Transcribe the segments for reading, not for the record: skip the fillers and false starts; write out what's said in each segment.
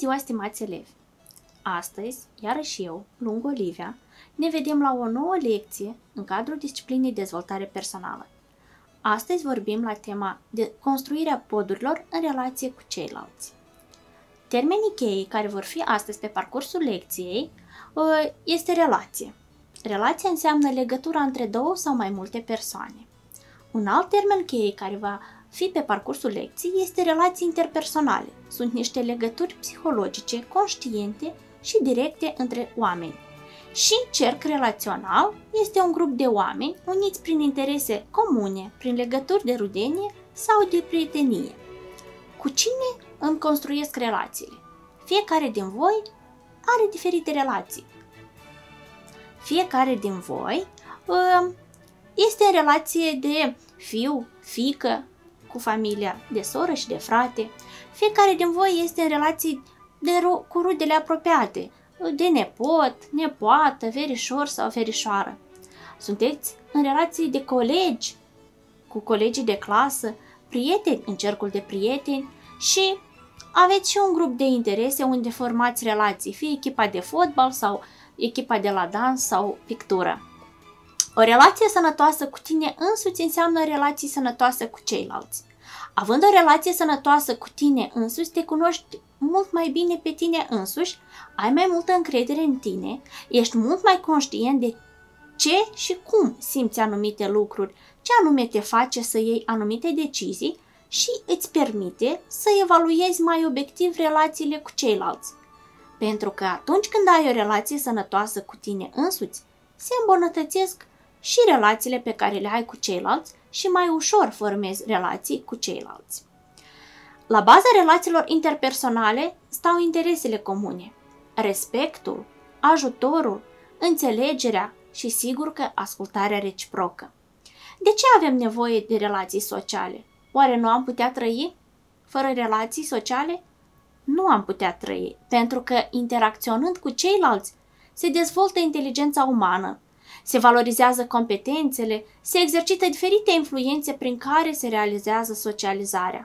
ziua, stimați elevi! Astăzi, iarăși eu, Lung Olivia, ne vedem la o nouă lecție în cadrul disciplinei dezvoltare personală. Astăzi vorbim la tema de construirea podurilor în relație cu ceilalți. Termenii cheie care vor fi astăzi pe parcursul lecției este relație. Relația înseamnă legătura între două sau mai multe persoane. Un alt termen cheie care va fi pe parcursul lecției este relații interpersonale. Sunt niște legături psihologice, conștiente și directe între oameni. Și cerc relațional este un grup de oameni uniți prin interese comune, prin legături de rudenie sau de prietenie. Cu cine îmi construiesc relațiile? Fiecare din voi are diferite relații. Fiecare din voi este în relație de fiu, fiică, cu familia de soră și de frate. Fiecare din voi este în relații cu rudele apropiate, de nepot, nepoată, verișor sau verișoară. Sunteți în relații de colegi, cu colegii de clasă, prieteni în cercul de prieteni și aveți și un grup de interese unde formați relații, fie echipa de fotbal sau echipa de la dans sau pictură. O relație sănătoasă cu tine însuți înseamnă relații sănătoase cu ceilalți. Având o relație sănătoasă cu tine însuți, te cunoști mult mai bine pe tine însuși, ai mai multă încredere în tine, ești mult mai conștient de ce și cum simți anumite lucruri, ce anume te face să iei anumite decizii și îți permite să evaluezi mai obiectiv relațiile cu ceilalți. Pentru că atunci când ai o relație sănătoasă cu tine însuți, se îmbunătățesc și relațiile pe care le ai cu ceilalți și mai ușor formezi relații cu ceilalți. La baza relațiilor interpersonale stau interesele comune, respectul, ajutorul, înțelegerea și sigur că ascultarea reciprocă. De ce avem nevoie de relații sociale? Oare nu am putea trăi fără relații sociale? Nu am putea trăi, pentru că interacționând cu ceilalți se dezvoltă inteligența umană, se valorizează competențele, se exercită diferite influențe prin care se realizează socializarea.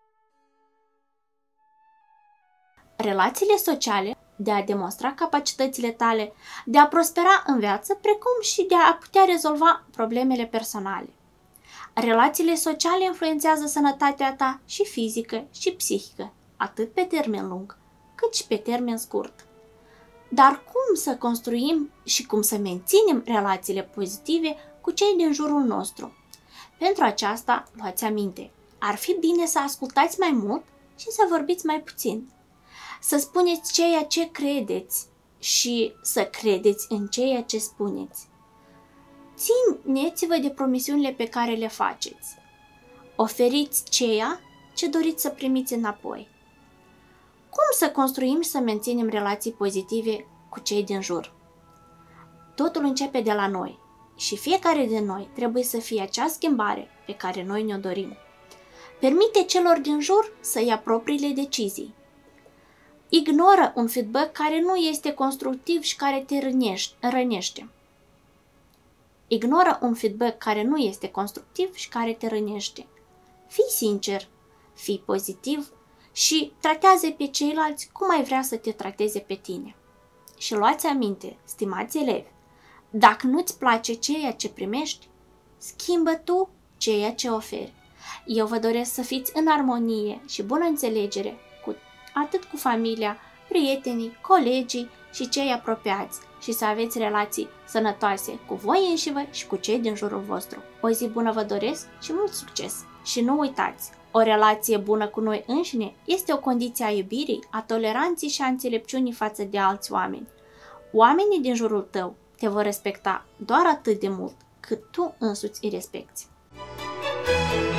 Relațiile sociale de a demonstra capacitățile tale, de a prospera în viață, precum și de a putea rezolva problemele personale. Relațiile sociale influențează sănătatea ta și fizică și psihică, atât pe termen lung, cât și pe termen scurt. Dar cum să construim și cum să menținem relațiile pozitive cu cei din jurul nostru? Pentru aceasta, luați aminte, ar fi bine să ascultați mai mult și să vorbiți mai puțin. Să spuneți ceea ce credeți și să credeți în ceea ce spuneți. Țineți-vă de promisiunile pe care le faceți. Oferiți ceea ce doriți să primiți înapoi. Cum să construim și să menținem relații pozitive cu cei din jur? Totul începe de la noi și fiecare din noi trebuie să fie acea schimbare pe care noi ne-o dorim. Permite celor din jur să ia propriile decizii. Ignoră un feedback care nu este constructiv și care te rănește. Ignoră un feedback care nu este constructiv și care te rănește. Fii sincer, fii pozitiv și tratează pe ceilalți cum ai vrea să te trateze pe tine. Și luați aminte, stimați elevi, dacă nu-ți place ceea ce primești, schimbă tu ceea ce oferi. Eu vă doresc să fiți în armonie și bună înțelegere atât cu familia, prietenii, colegii și cei apropiați și să aveți relații sănătoase cu voi înșivă și cu cei din jurul vostru. O zi bună vă doresc și mult succes! Și nu uitați, o relație bună cu noi înșine este o condiție a iubirii, a toleranței și a înțelepciunii față de alți oameni. Oamenii din jurul tău te vor respecta doar atât de mult cât tu însuți îi respecti.